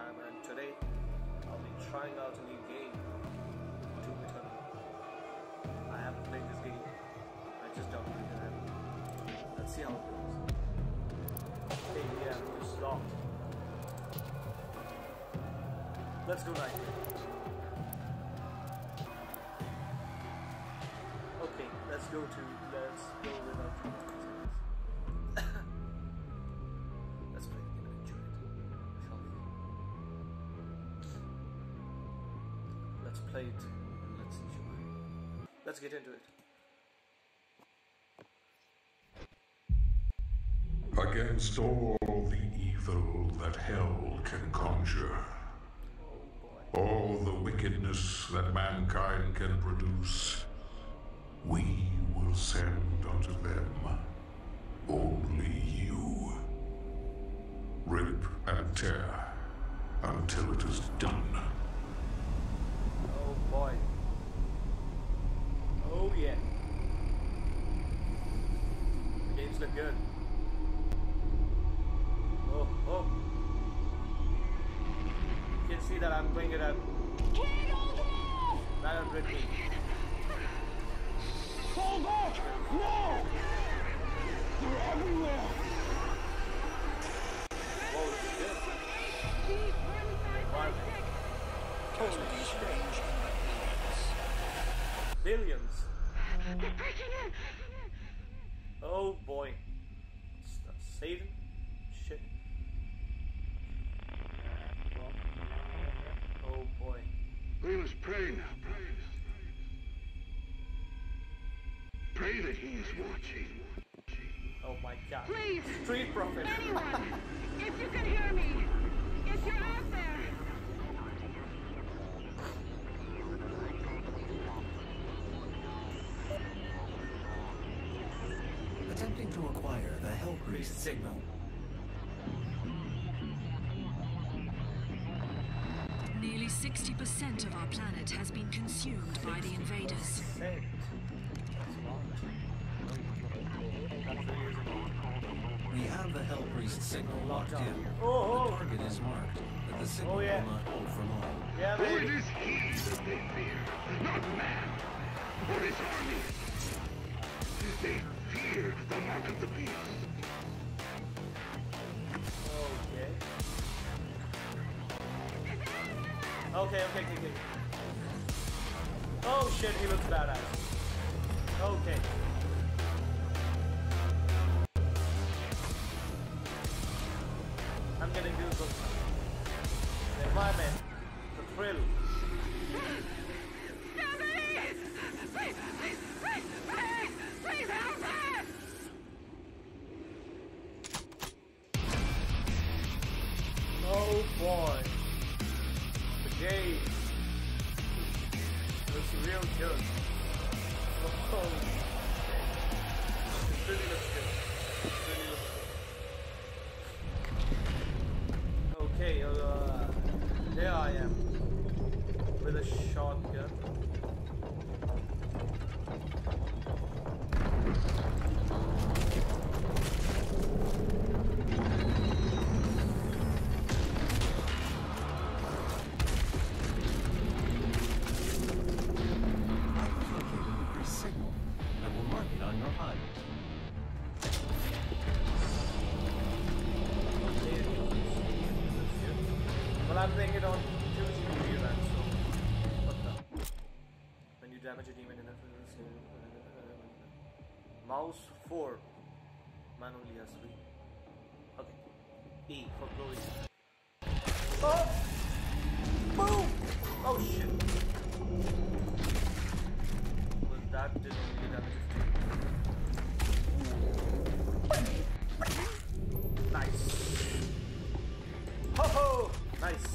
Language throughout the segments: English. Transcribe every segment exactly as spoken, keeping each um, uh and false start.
Heimer, and today I'll be trying out a new game, Doom Eternal. I haven't played this game, I just downloaded it. Let's see how it goes. Okay, yeah, it's locked. Let's go right here. Okay, let's go to, let's go without let's play the game and enjoy it, shall we? Let's play it and let's enjoy. Let's get into it. Against all the evil that hell can conjure, all the wickedness that mankind can produce, we will send unto them only you. Rip and tear until it is done. Oh boy. Oh yeah. The games look good. Oh, oh. You can see that I'm going it at nine hundred feet. Hold back! No! They're everywhere! Oh, this is good. Holy shit. Billions. Oh boy. Stop saving. Shit. Oh boy. We must pray now, brothers. Pray that he is watching. Oh my god. Please! Street Prophet. Anyone! If you can hear me! If you're out there! Attempting to acquire the Hell Priest signal. Nearly sixty percent of our planet has been consumed by the invaders. We have the Hell Priest signal locked in. Oh, oh. The target is marked, but the signal Oh, yeah. will not hold for long. Yeah, For it baby. is he that they fear, not man, or his army. They fear the mark of the beast. Okay. Okay, okay, okay, okay. Oh shit, he looks badass. Okay. I'm getting goosebumps. The environment, the thrill. Please! Please! Please! Please! Please! Please help me! Oh boy. The game looks real good. Oh, it really looks good. It really looks good. Okay, uh, there I am with a shotgun. Well, I'm playing it on two G B RAM, so what the? When you damage a demon enough, mouse four, man only has three. Okay, E for Chloe. Oh, boom! Oh shit! Well, that did only damage it. Nice. Ho ho! Nice.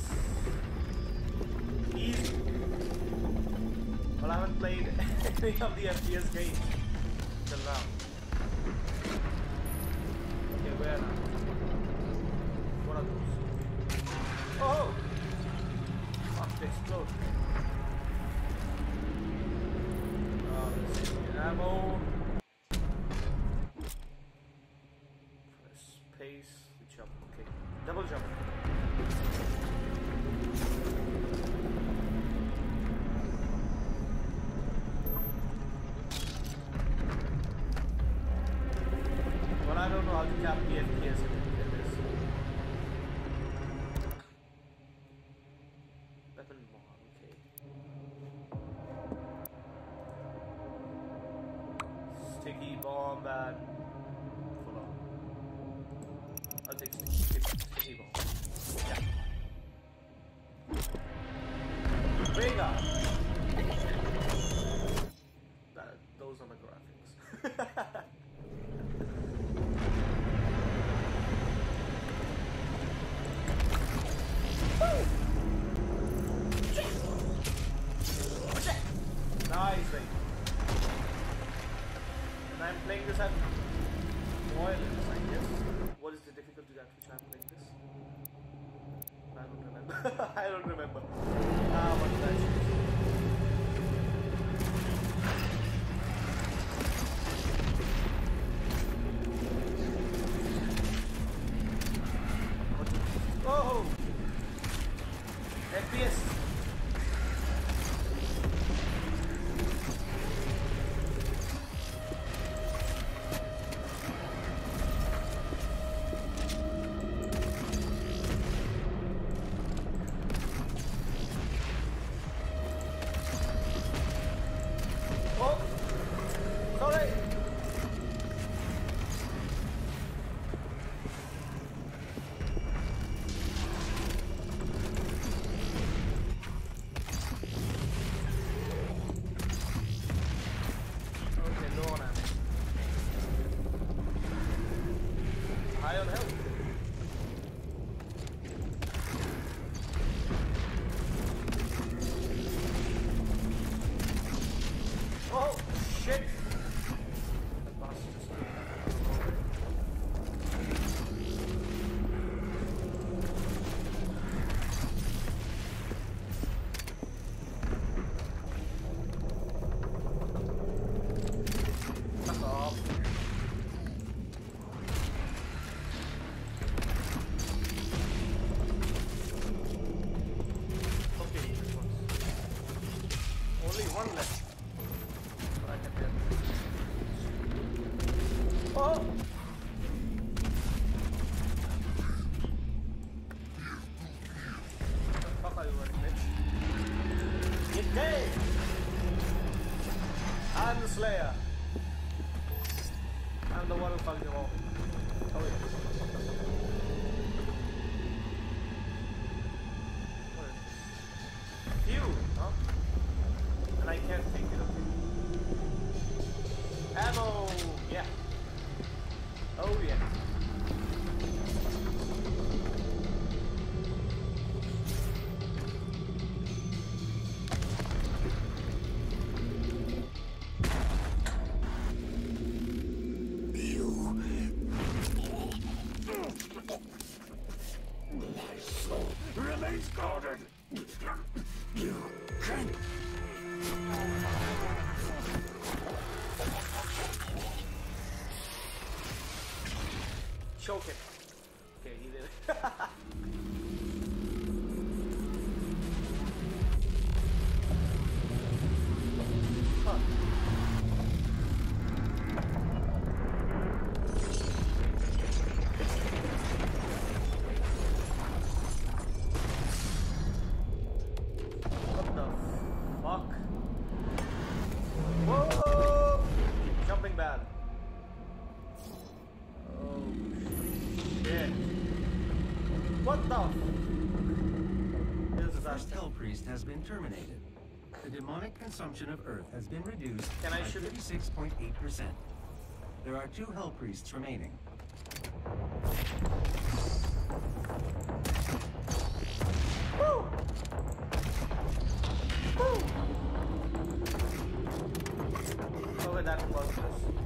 Easy. Well, I haven't played any of the F P S games till now. Okay, where now? What are those? Oh! Fuck, they explode. Oh, let's see. Ammo. Press space. Jump. Okay. Double jump. bomb and full on. I'll take sticky, sticky bomb. Yeah. Vega! That, those are my graphics. Nice, right? And I'm playing this at wireless, I guess. What is the difficulty at which I'm playing this? I don't remember. I don't remember. Ah, what did I choose? Oh! F P S! Slayer. I'm the one who fucked them all. Oh yeah. What is this? Phew, huh? And I can't take it, okay. Ammo! Yeah. Oh yeah. Choke it. Okay, he did it. Huh. What the fuck? Whoa! Jumping bad. What the? The first Hell Priest has been terminated. The demonic consumption of Earth has been reduced Can by I shoot it? thirty-six point eight percent. There are two Hell Priests remaining. Woo! Woo! Okay, that was this.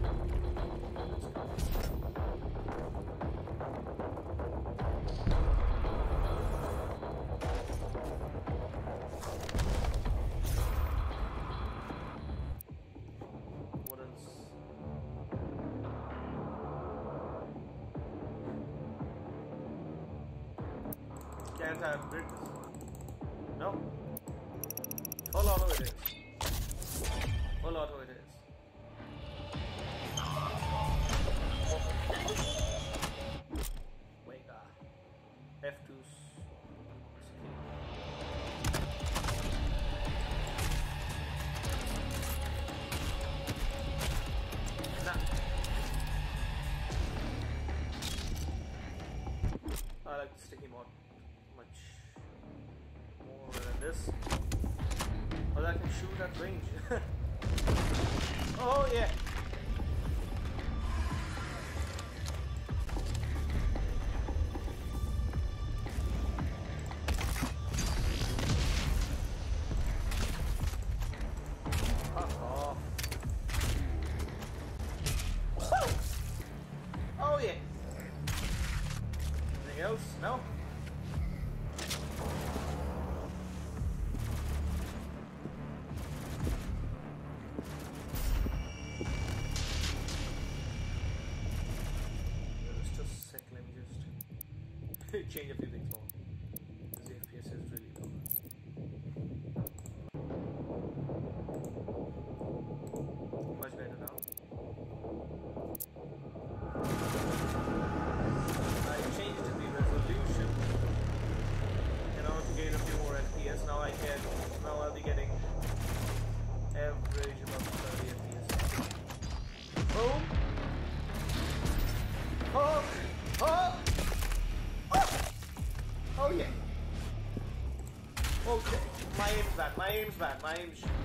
Can't I upgrade this? No? Full auto it is. Full auto it is. Wait, ah. F two. Nah. I like the sticky mod much more than this. But I can shoot at range. Oh yeah! Fuck off. Oh yeah! Anything else? No? Change a few things more because the F P S is really low. Much better now. I changed the resolution in order to gain a few more F P S. Now I can. Now I'll be getting average about thirty F P S. Boom! Oh! Oh! Oh yeah. Okay. My aim's bad. My aim's bad. My aim's shit.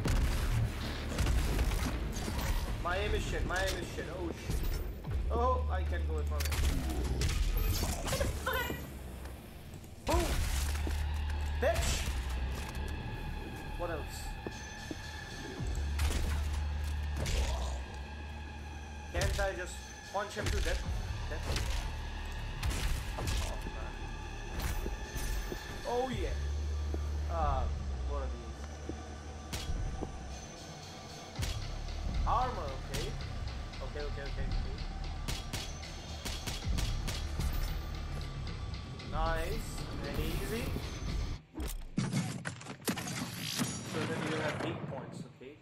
My aim is shit. My aim is shit. Oh shit. Oh, I can go in front of it. Boom. Bitch. What else? Can't I just punch him to death? Death? Oh yeah. Uh, what are these? Armor, okay. Okay, okay, okay, okay. Nice and easy. So then you have weak points, okay.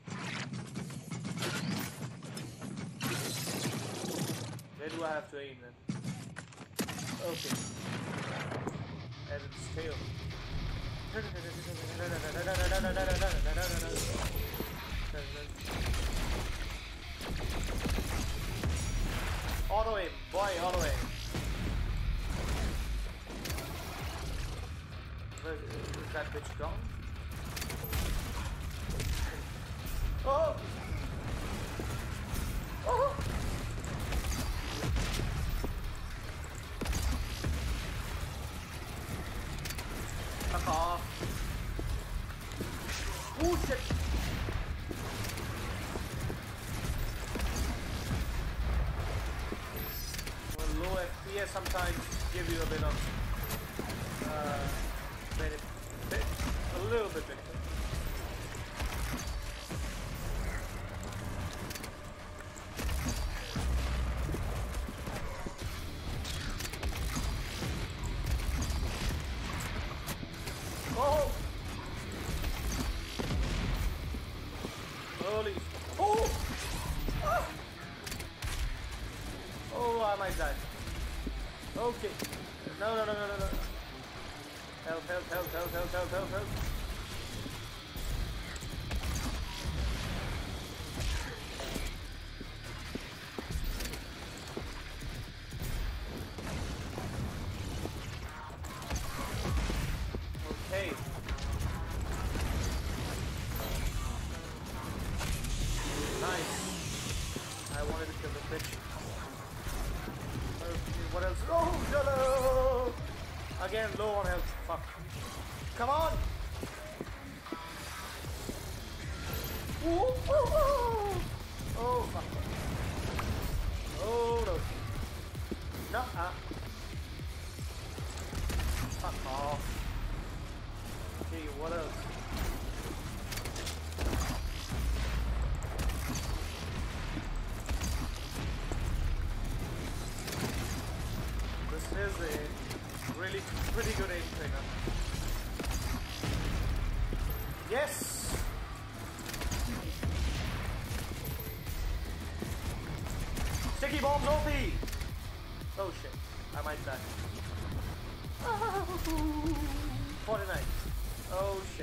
Where do I have to aim then? Okay. And its tail. Auto aim, boy, auto aim. Is that bitch gone? Oh! Oh! Fuck off. Oh shit. Well, low F P S sometimes give you a bit of uh, benefit, a little bit benefit. Oh! Holy! Oh! Ah! Oh, I might die. Okay. No, no, no, no, no, no. Help, help, help, help, help, help, help, help. Okay. Nice. I wanted to kill the bitch. Okay, what else? Oh, no! Again, low on health. Fuck. Come on! Ooh, ooh, ooh. Oh, fuck. Oh, no. No, uh. Fuck off. Okay, what else? This is a really pretty good aim trainer. Yes! Sticky bombs O P! Oh shit, I might die. forty-nine. Oh shit.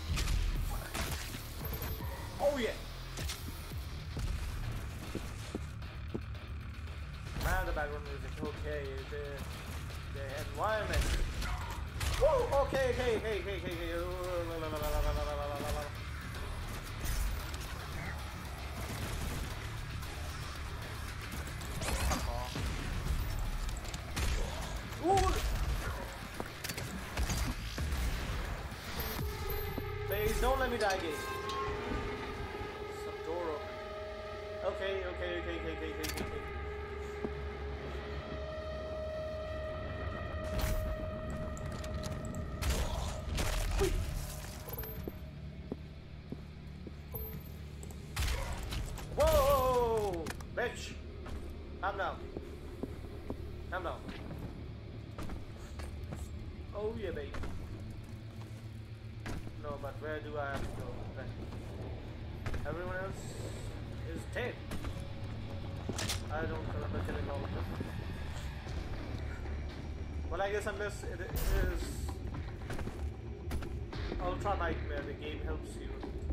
Oh yeah. And the background music. Okay, the the environment. Whoa! Okay, hey, hey, hey, hey, hey. Ooh! Please don't let me die, game. Some door open. Okay, okay, okay, okay, okay, okay, okay. Wait. Whoa! Bitch! Calm down. Calm down. Oh yeah, baby. No, but where do I have to go? Right. Everyone else is dead. I don't remember killing all of them. Well, I guess unless it is Ultra Nightmare, the game helps you.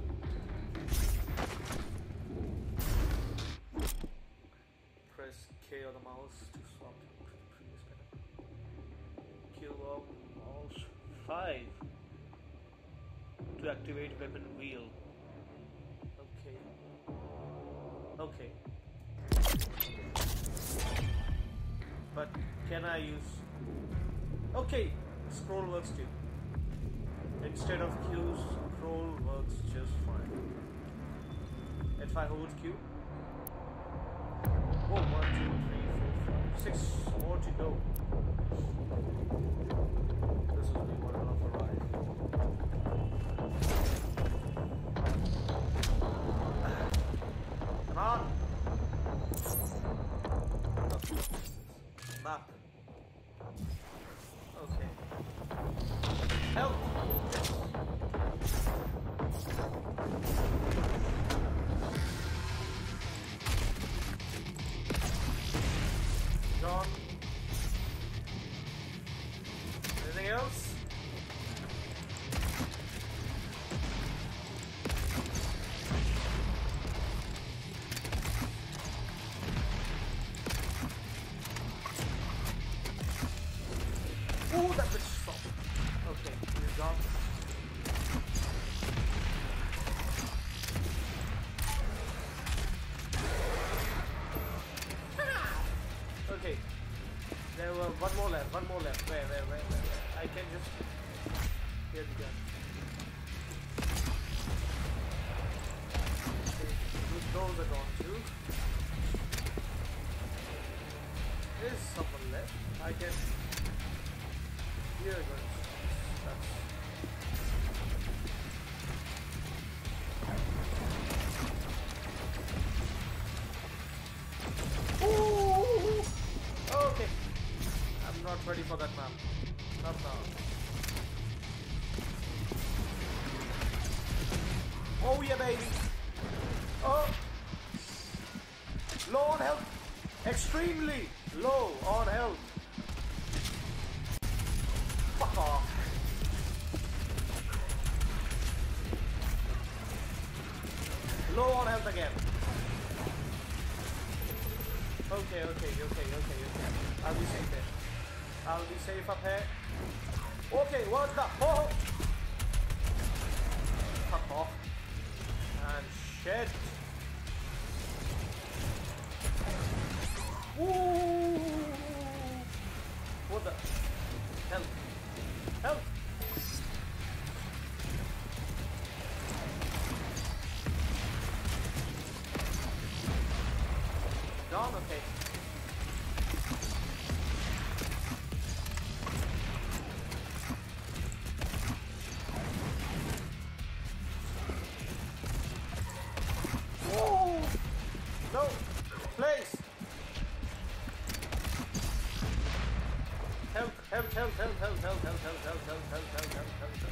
Press K on the mouse to swap to the previous menu. Q on mouse five to activate weapon wheel. Okay. Okay. But can I use... Okay, scroll works too. Instead of Q, scroll works just fine. If I hold Q... Oh, one, two, three, four, five, six more to go. This will be one hell of a ride. Come on! Map. Okay. Help! Gone. Anything else? Ooh, that bitch stopped. Okay, he's gone. Okay, there were one more left, one more left. Where, where, where, where? where? I can just... Here we go. Okay, those are gone too. There's someone left. I can... Here it goes. That's... Ooh! Okay. I'm not ready for that map. Not now. Oh yeah, baby. Oh. Low on health. Extremely low on health. Fuck off. Low on health again. Okay, okay, okay, okay, okay. I'll be safe there. I'll be safe up here. Okay, what's that? Oh! Fuck off. And shit. Ooh! What the? Help. Help! Gone? Okay. Whoa! No! Place! Help, help, help, help, help, help, help, help, help, help, help, help, help, help, help.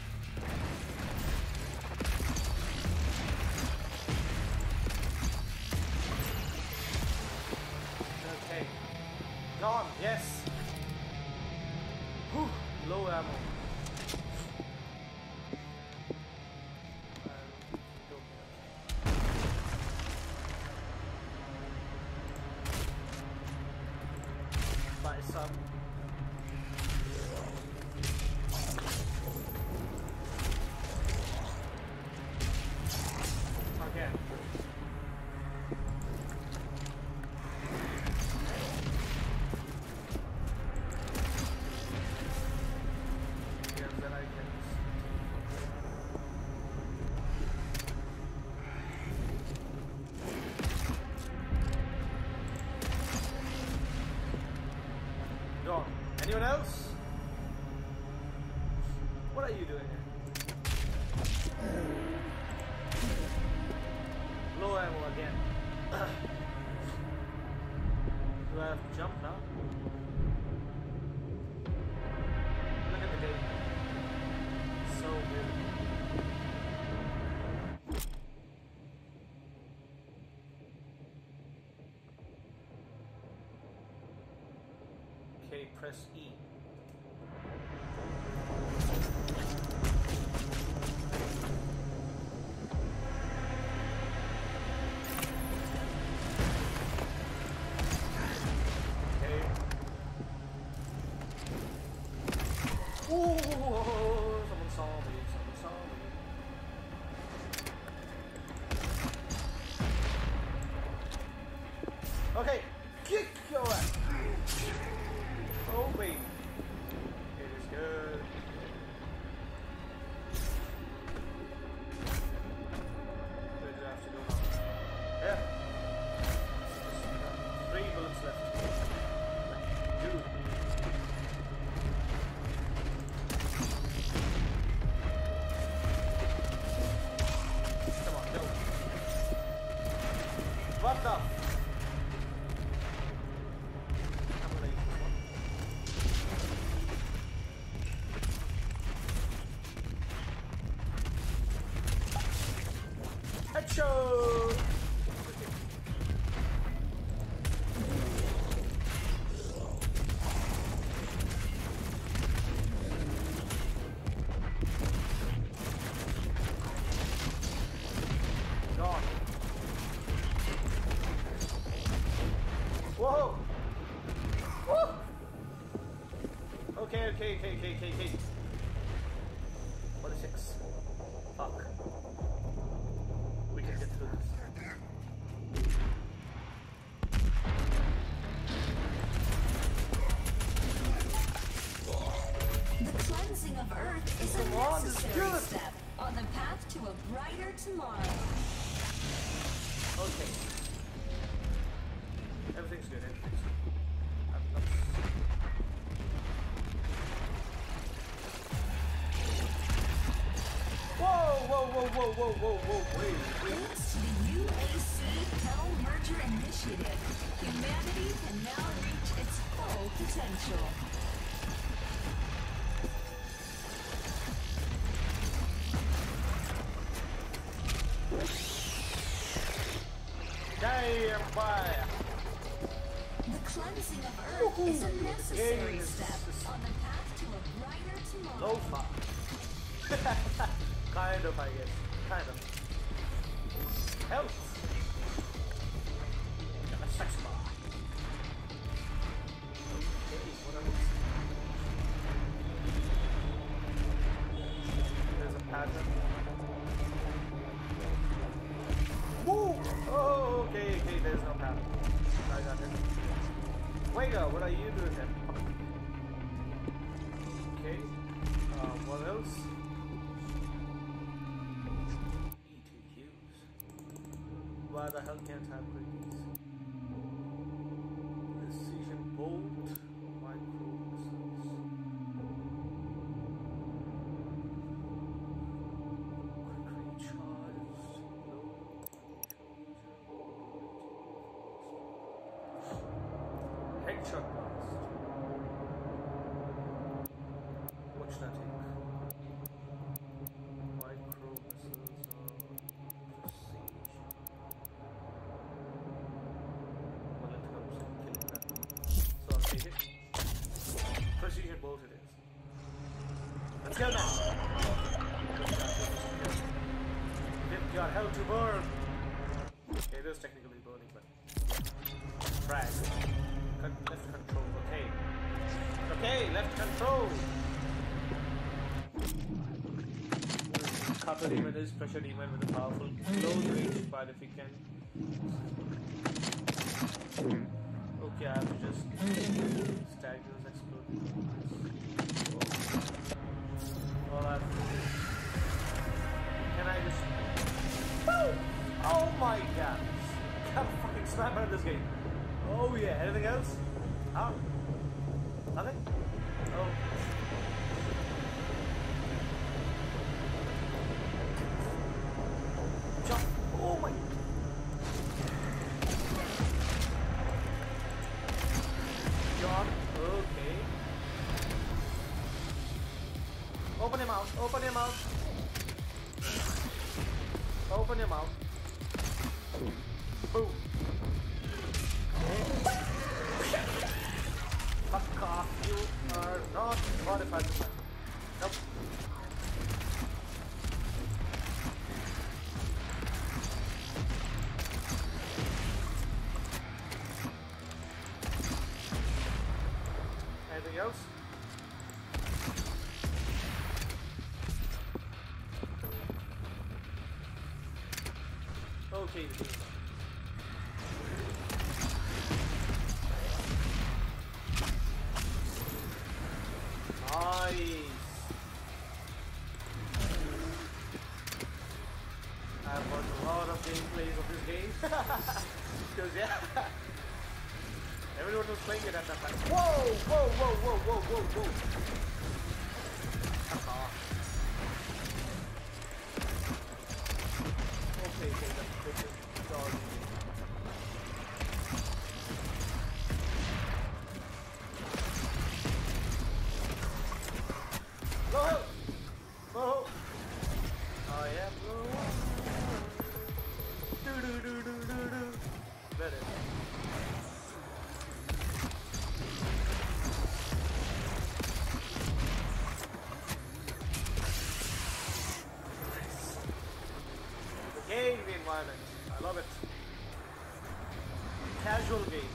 Okay. Gone, yes. Whew, low ammo. up? Again. Yes, then I can. Go on. Anyone else? What are you doing here? Low ammo again. Do I have to jump now? Look at the game. So beautiful. Okay, press E. Ooh, someone saw me, someone saw me. Okay, kick your ass. Oh, baby. It is good. What do I have to do now? Yeah. Three bullets left. Dude. What the? I'm gonna use this one. Headshot! Gone. Whoa! Woo! Okay, okay, okay, okay, okay, okay. forty-six. Fuck. We can get through this. The cleansing of Earth is a Come on, let's do necessary it. step on the path to a brighter tomorrow. Okay. Everything's good, everything's good. I'm, I'm... Whoa, whoa, whoa, whoa, whoa, whoa, whoa, wait, wait. Thanks to the U A C Hell Merger Initiative, humanity can now reach its full potential. Damn fire! The cleansing of Earth is a necessary Yes. step on the path to a brighter tomorrow. Low far. Kind of, I guess. Kind of. Health! Got a sex bar. Okay, what else? There's a pattern. Woo! Oh, okay, okay, there's no pattern. I got it. Wega, what are you doing here? Okay. Um, what else? E two Qs. Why the hell can't I have quickies? Precision bolt, micro missiles. Quick recharge, low headshot blast. Watch that take. Micro missiles are precision. Bullet comes and killing that. So I'll take it. Precision bolt it is. Let's go now. You've got hell to burn. Okay, it is technically burning, but frag. Cut left control. Okay. Control! Cutter demon is pressure demon with a powerful close range fire if he can. Okay, I have to just stag those explode. All I have to do is. Can I just. Woo! Oh my god! I'm fucking sniper in this game. Oh yeah, anything else? Huh? Nothing? Oh. Jump! Oh my. John, okay. Open your mouth, open your mouth. Open your mouth. Boom. Fuck off, you are not modified. Nope. Anything else? Okay. Nice. I've watched a lot of gameplays of this game. Because yeah, everyone was playing it at that time. Whoa, whoa, whoa, whoa, whoa, whoa, whoa. Okay, okay, let's put this dog. Go! Go! Oh yeah, go! Do do do do do do. Better. The game environment. I love it. Casual game.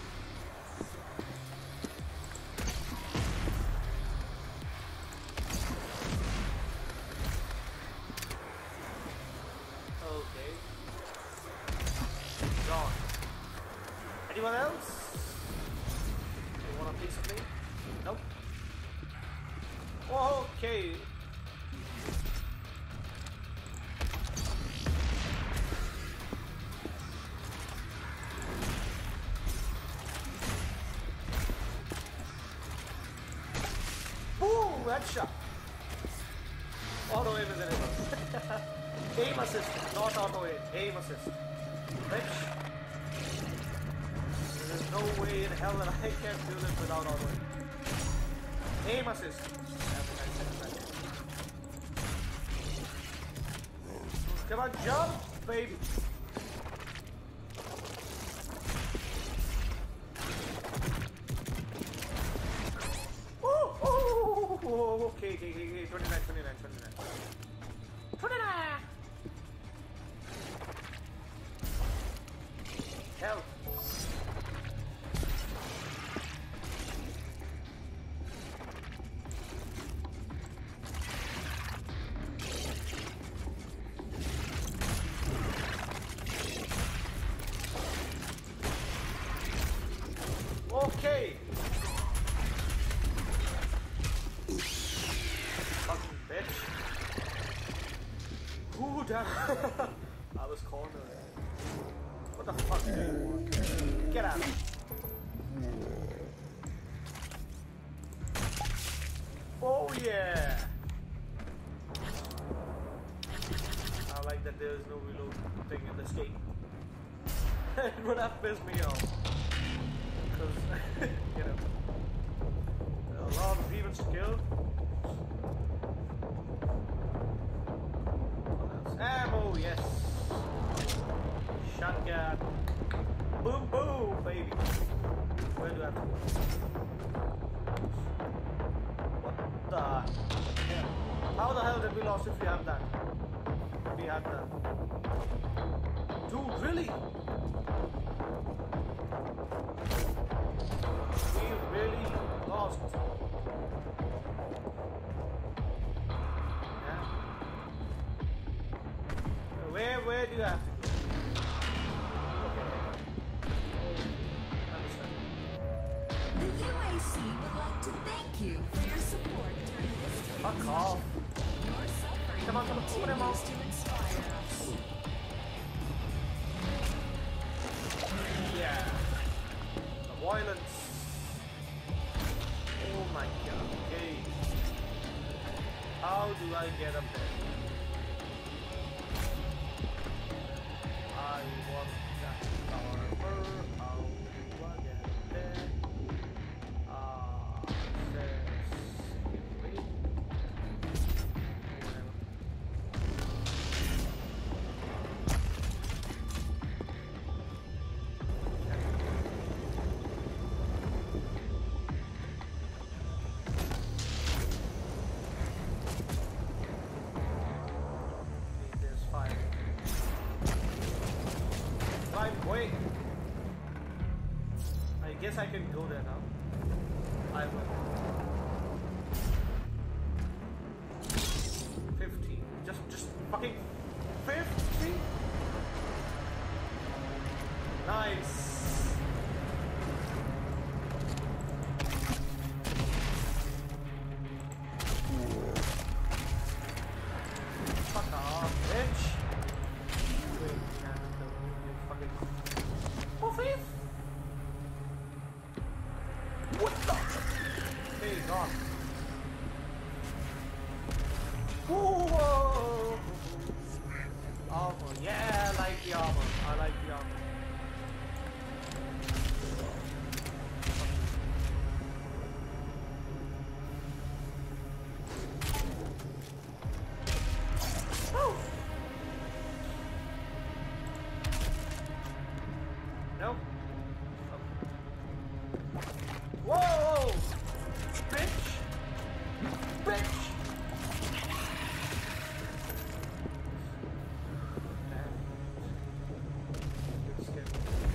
Okay. Gone. Anyone else? You want a piece of me? Nope. Okay. Boom! Headshot. Auto aim is enabled. Aim assist, not auto aim. Aim assist. Bitch. There's no way in hell that I can do this without auto aim. Aim assist. Come on, jump, baby. Oh, oh, okay, okay, okay, twenty-nine, twenty-nine, twenty-nine. twenty-nine! Help! Okay! Fucking bitch. Ooh, damn. I was cornered. What the fuck do you want? Get out. Oh yeah! I like that there is no reload thing in this game. It would have pissed me off. Because, you know, there are a lot of demons to kill. Ammo, yes. Shotgun. Boom, boom, baby. Where do I have to go? What the hell? How the hell did we lose if we have that? We had that. Dude, really? We really lost. do I have to go? Okay. Oh, understand. The U A C would like to thank you for your support during this Fuck off. Your suffering Come on, come on, open them up. continues to inspire us. Yeah. The violence. Oh my god. Okay. How do I get up there? I want that armor. How do I get up there? Ah, uh, wait. Whatever. There's five. Five, wait. I guess I can go there now. I will. Fifteen. Just, just fucking fifty. Nice. Fuck off, bitch. Wait, yeah, no, you fucking. Oh, fifth. What the? Hey, God. Whoa! Armor. Yeah, I like the armor. I like the armor. Woo! No. Whoa! Bitch! Bitch! Damn. Good skin.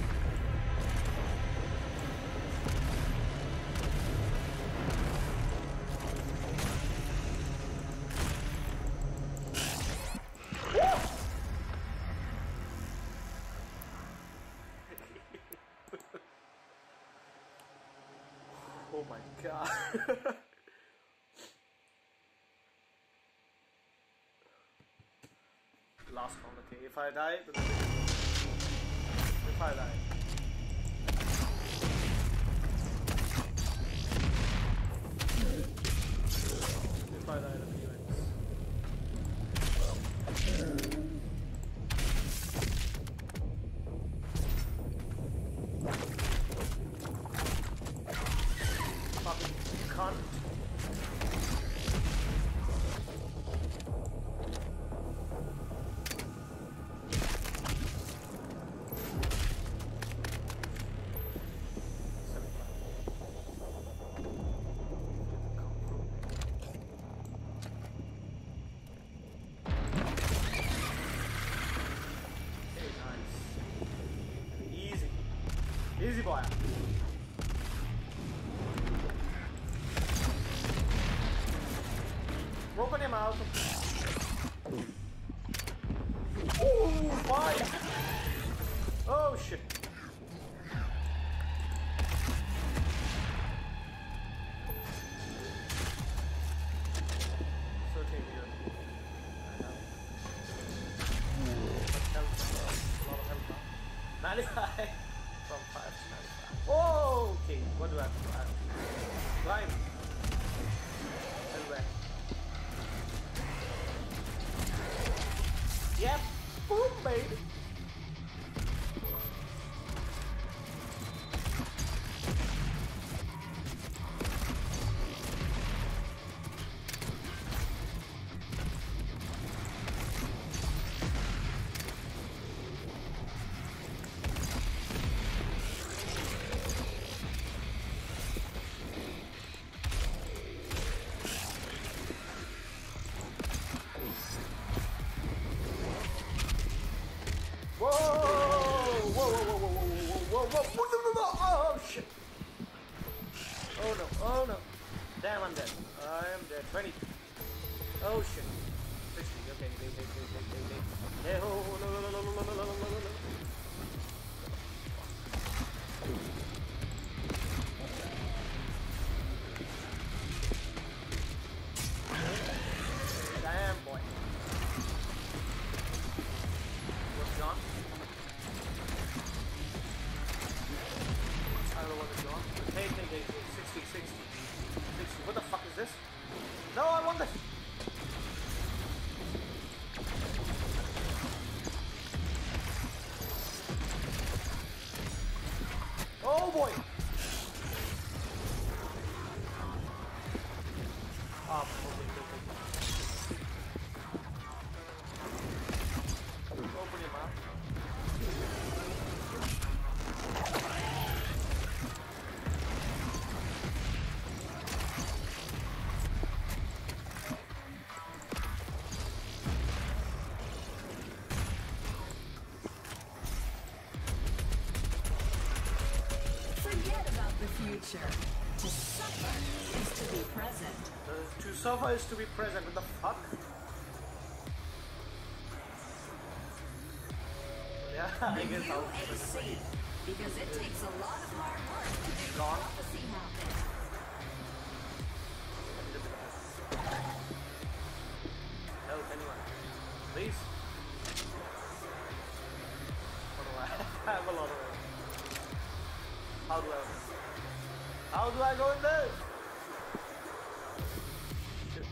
Oh my god. Last one, okay. If I die, then if I die. If I die, then he wins. Fucking cunt. Okay, nice. Easy. Easy boy. Open him out. Ooh, five. Oh shit. It's okay, here. I know. Much health, a lot of health now. ninety-five from five to ninety-five. Oh, okay. What do I have to do? I have to climb. And where? Yep. Boom, baby. Whoa! Whoa! Whoa! Whoa! Whoa! Whoa! Whoa! Whoa! Whoa! Oh shit! Oh no! Oh no! Damn, I'm dead. I am dead. twenty. Oh shit! sixty. okay, they, they, they, they, they, they. Hey, oh, no, no, no, no, no, no, no, no, no, no. Damn, boy. What's on? I don't know what is on. Hey, hey, hey, hey, sixty, sixty. sixty. What the fuck is this? No, I want this! Oh boy! Oh, okay, okay, okay. Open your mouth. Forget about the future. To suffer is to be present. Uh, to suffer is to be present. What the fuck? Yeah, I The guess U I'll. A C. Because it takes a lot of hard work to make Gone. prophecy happen. Help anyone. Please. What do I I have a lot of it. How do I open it? How do I go in there? Shit.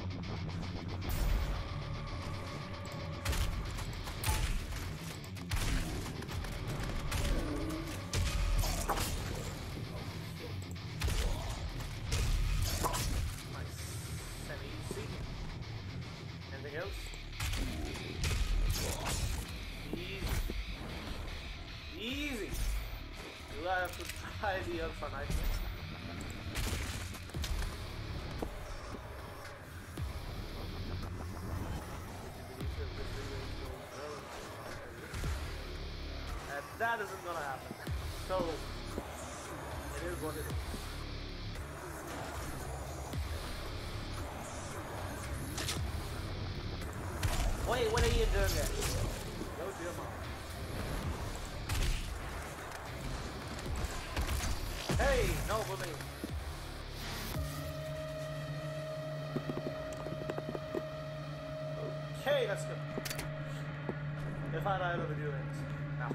Nice. Semi-easy. Anything else? Easy. Easy. Do I have to try the ultra nightmare? And that isn't gonna happen. So it is what it is. Wait, what are you doing there? Go to your mom. Hey, no bullying. Okay, let's go. If I die, the video ends. Now.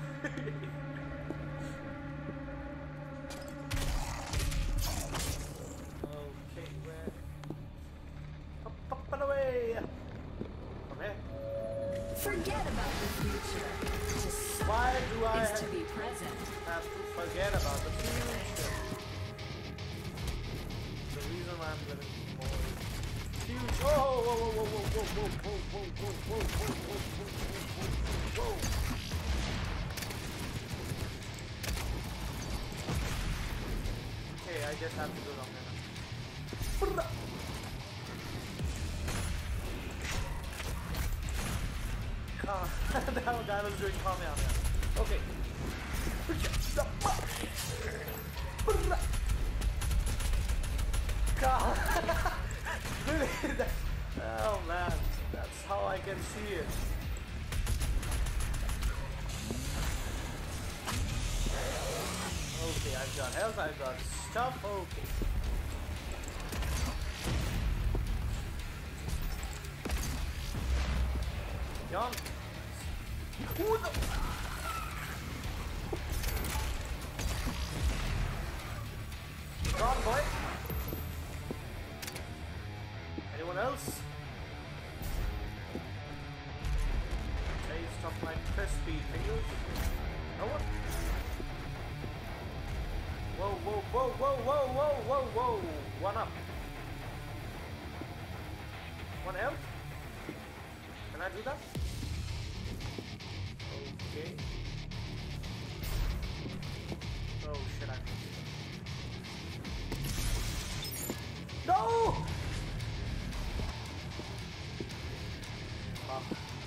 Okay, where? Up, up and away. From here. Forget about the future. To suffer Why do I is have to be present. have to forget about the future? The reason why I'm living more huge. Oh, whoa, whoa, whoa, whoa, whoa, whoa, whoa, whoa, whoa, whoa, whoa, whoa, whoa, whoa, whoa. Okay, I just have to go down there now. Calm. That guy was doing calm down there. Okay. God. Oh man, that's how I can see it. Okay, I've got health, I've got stuff, okay. John. Who the... Wrong boy. Anyone else? Taste of my crispy fingers? No one? Whoa, whoa, whoa, whoa, whoa, whoa, whoa, whoa. One up. One health? Can I do that? Okay. Oh shit, I can No! Fuck.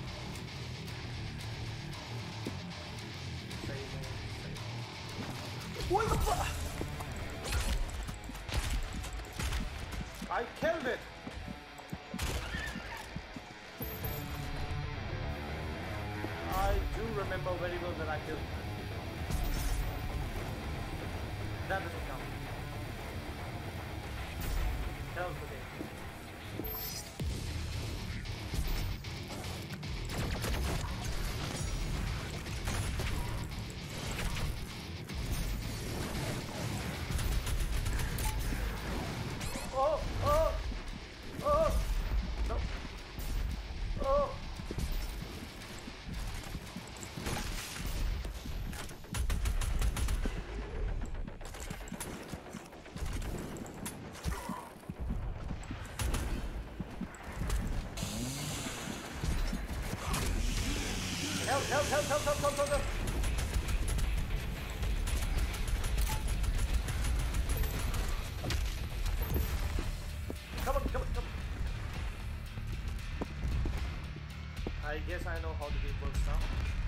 Save me, save me. What the fuck? I killed it! variable that I killed. That doesn't count. That was the game. Oh, oh, oh, no, oh. Help, help, help, help, help, help, help, help. Come on, come on, come on. I guess I know how the game works now.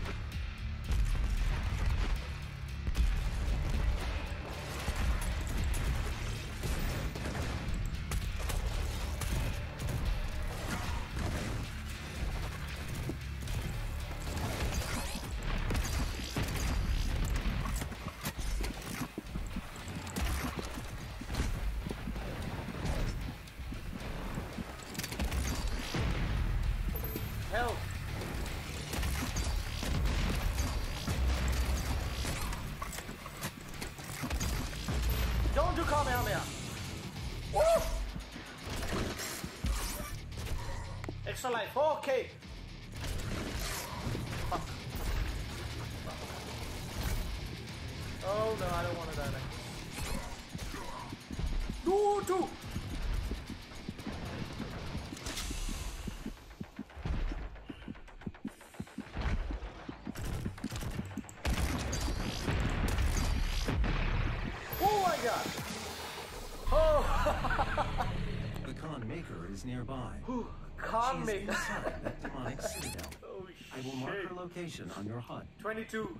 Help! Don't do Kamehameha! Woo! Extra life, okay! Fuck. Oh no, I don't want to die like this. No, two! The Khan Maker is nearby. Khan She's Maker. inside that demonic citadel. Oh I will mark shit. her location on your H U D. twenty-two.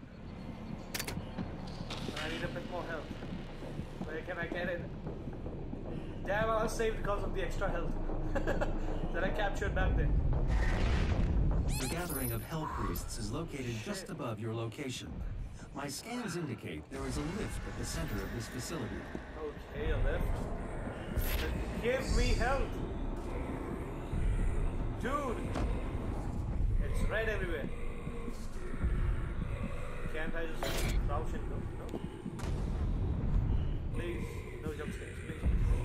I need a bit more health. Where can I get it? Damn, I was saved because of the extra health that I captured back there. The gathering of Hell Priests is located just above your location. My scans indicate there is a lift at the center of this facility. Okay, a lift. Give me health! Dude! It's red everywhere. Can't I just crouch and go? No? Please, no jump scares, please.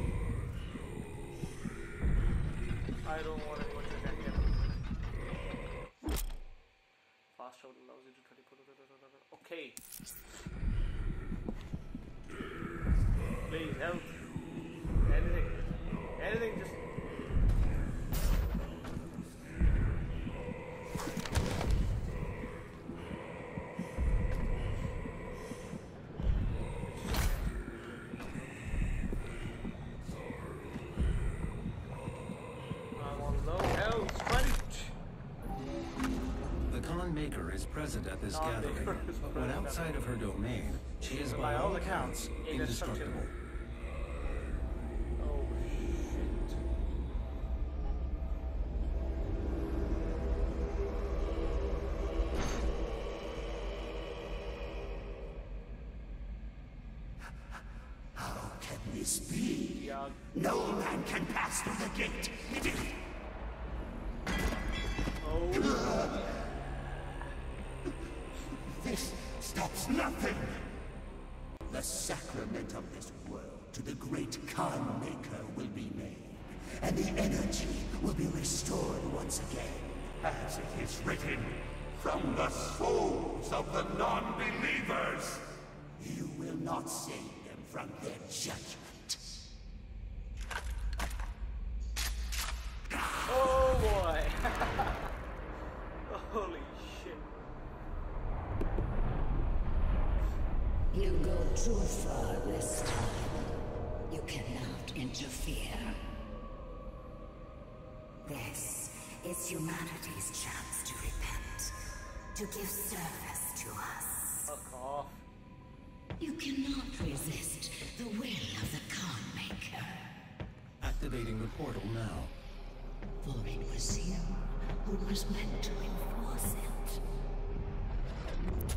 I don't want anyone to attack him. Fast travel allows you to twenty-four. Okay. Please help. Anything. Anything, just. I'm on low health. The Khan Maker is present at this Khan gathering, Maker is but when present. outside of her domain, she is by all accounts indestructible. Oh shit. How can this be? Yeah. No man can pass through the gate. It is Oh. This stops nothing! The sacrament of this world to the great Khan Maker will be made, and the energy will be restored once again, as it is written, from the souls of the non-believers. You will not save them from their judgment. Oh boy. Holy shit. You go too far this time. You cannot interfere. This is humanity's chance to repent, to give service to us. Fuck off. You cannot resist the will of the Khan Maker. Activating the portal now. For it was you who was meant to enforce it.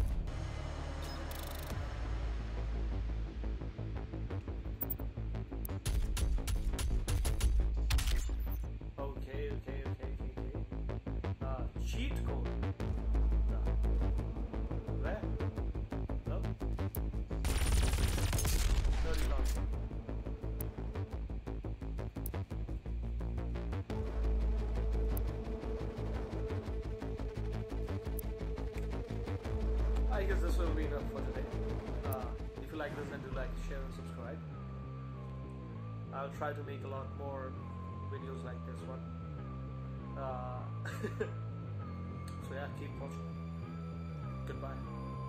I guess this will be enough for today. Uh, if you like this, then do like, share, and subscribe. I'll try to make a lot more videos like this one. Uh, so yeah, keep watching. Goodbye.